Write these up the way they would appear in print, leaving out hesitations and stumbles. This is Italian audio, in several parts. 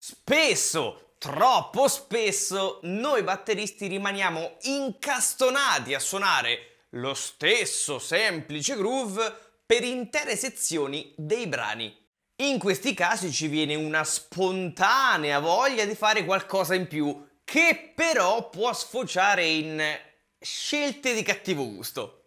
Spesso, troppo spesso, noi batteristi rimaniamo incastonati a suonare lo stesso semplice groove per intere sezioni dei brani. In questi casi ci viene una spontanea voglia di fare qualcosa in più, che però può sfociare in scelte di cattivo gusto.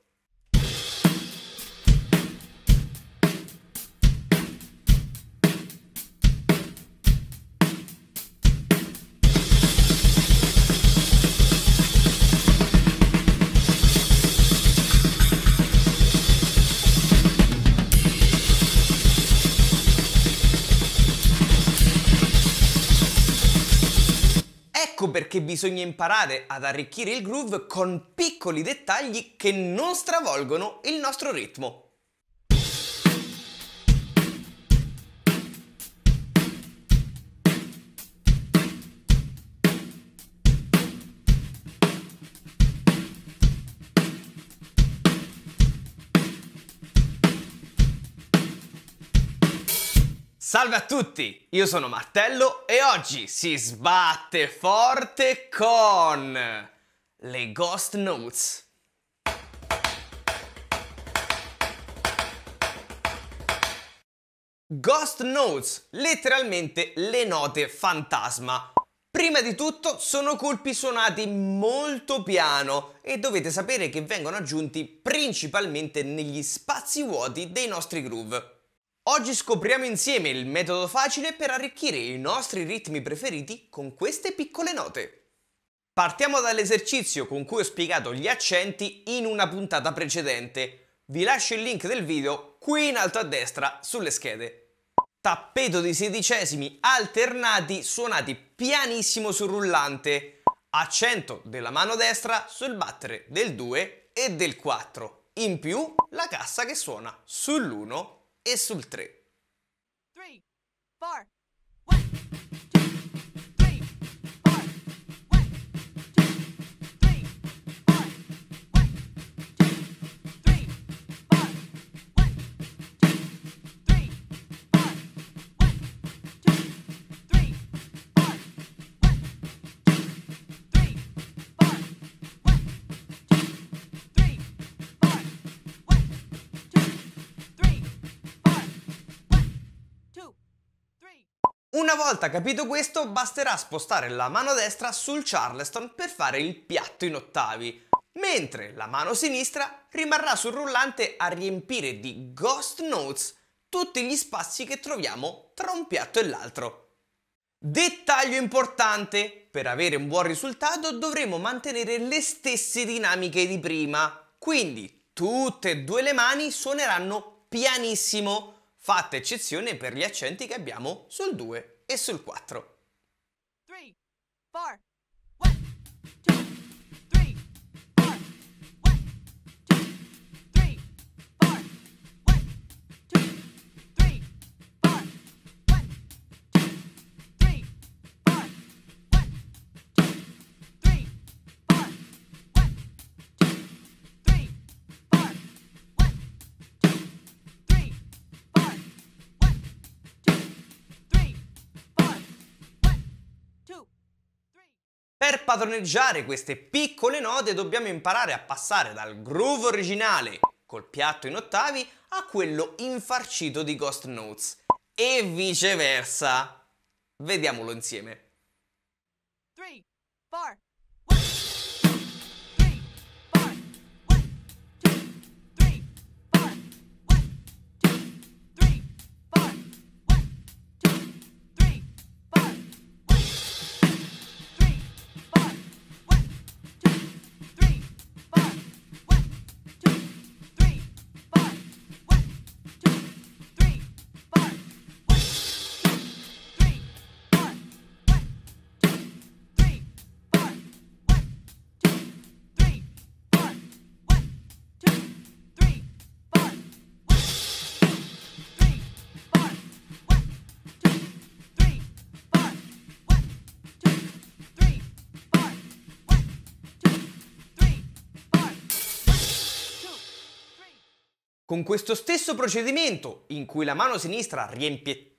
Ecco perché bisogna imparare ad arricchire il groove con piccoli dettagli che non stravolgono il nostro ritmo. Salve a tutti, io sono Martello e oggi si sbatte forte con le Ghost Notes. Ghost Notes, letteralmente le note fantasma. Prima di tutto sono colpi suonati molto piano e dovete sapere che vengono aggiunti principalmente negli spazi vuoti dei nostri groove. Oggi scopriamo insieme il metodo facile per arricchire i nostri ritmi preferiti con queste piccole note. Partiamo dall'esercizio con cui ho spiegato gli accenti in una puntata precedente. Vi lascio il link del video qui in alto a destra sulle schede. Tappeto di sedicesimi alternati suonati pianissimo sul rullante. Accento della mano destra sul battere del 2 e del 4. In più la cassa che suona sull'1 e sul 3. 3, 4, 1, 2, 3, 4, 1, 2, 3, 4, 1, 2, 3, 4, 1, 2, 3, 4, 1, 2, 3, 4, 2, 3. Una volta capito questo, basterà spostare la mano destra sul Charleston per fare il piatto in ottavi, mentre la mano sinistra rimarrà sul rullante a riempire di Ghost Notes tutti gli spazi che troviamo tra un piatto e l'altro. Dettaglio importante: per avere un buon risultato dovremo mantenere le stesse dinamiche di prima, quindi tutte e due le mani suoneranno pianissimo, fatta eccezione per gli accenti che abbiamo sul 2 e sul 4. 3, 4, 1, 2, 3, 4, 1, 2, 3, 4, 1, 2, 3, 4, 1, 2, 3, 4, 1, 2, 3, 4, 1, 2, 3, 4, 1, 2, 3, 4, 1, 2, 3, 4, 1, 2, 3. Per padroneggiare queste piccole note dobbiamo imparare a passare dal groove originale col piatto in ottavi a quello infarcito di Ghost Notes e viceversa. Vediamolo insieme. 3, 4, 1, 3, 4, 1, 2, 3, 4, 1, 2, 3, 4, 1, 2, 3, 4, 1, 3, 4, 1, 2, 3, 4, 1, 2, 3, 4, 1, 2, 3, 4, 1, 2, 3, 4, Con questo stesso procedimento, in cui la mano sinistra riempie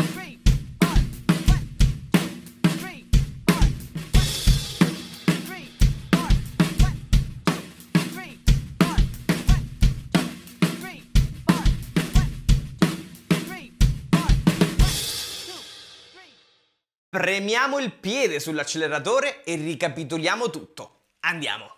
three, four. 1, 2, 3, 4. 1, 2, 3, 4. 1, 2, 3, 4. 1, 2, 3, 4. 1, 2, 3, 4. 1, 2, 3. Premiamo il piede sull'acceleratore e ricapitoliamo tutto. Andiamo!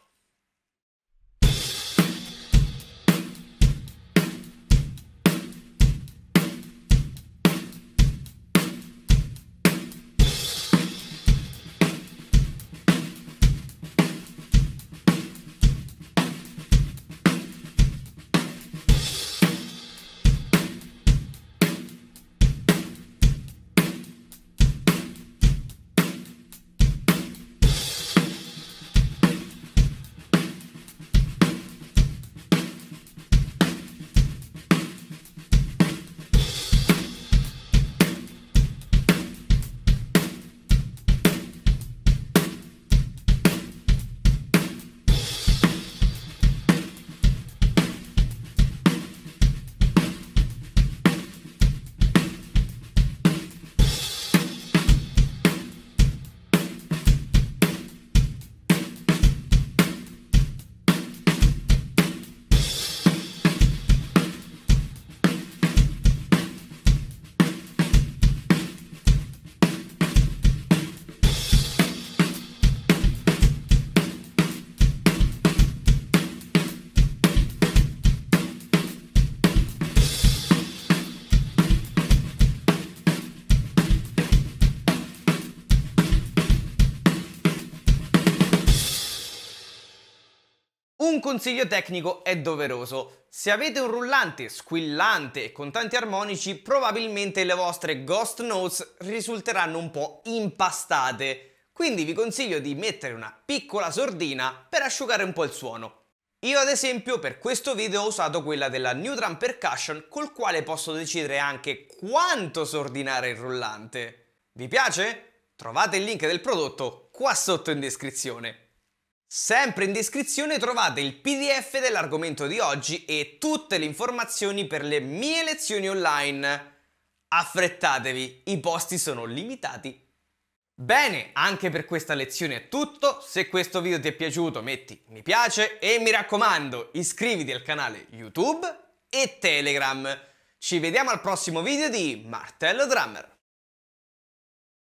Un consiglio tecnico è doveroso. Se avete un rullante squillante e con tanti armonici, probabilmente le vostre Ghost Notes risulteranno un po' impastate. Quindi vi consiglio di mettere una piccola sordina per asciugare un po' il suono. Io ad esempio per questo video ho usato quella della Neutron Percussion, col quale posso decidere anche quanto sordinare il rullante. Vi piace? Trovate il link del prodotto qua sotto in descrizione. Sempre in descrizione trovate il PDF dell'argomento di oggi e tutte le informazioni per le mie lezioni online. Affrettatevi, i posti sono limitati. Bene, anche per questa lezione è tutto. Se questo video ti è piaciuto metti mi piace e mi raccomando iscriviti al canale YouTube e Telegram. Ci vediamo al prossimo video di Martello Drummer.